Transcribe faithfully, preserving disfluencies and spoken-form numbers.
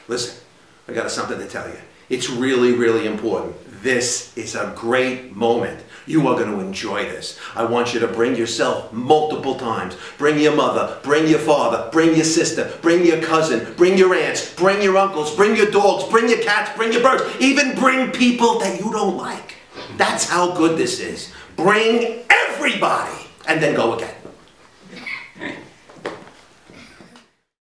Listen, I got something to tell you. It's really, really important. This is a great moment. You are going to enjoy this. I want you to bring yourself multiple times. Bring your mother, bring your father, bring your sister, bring your cousin, bring your aunts, bring your uncles, bring your dogs, bring your cats, bring your birds, even bring people that you don't like. That's how good this is. Bring everybody and then go again.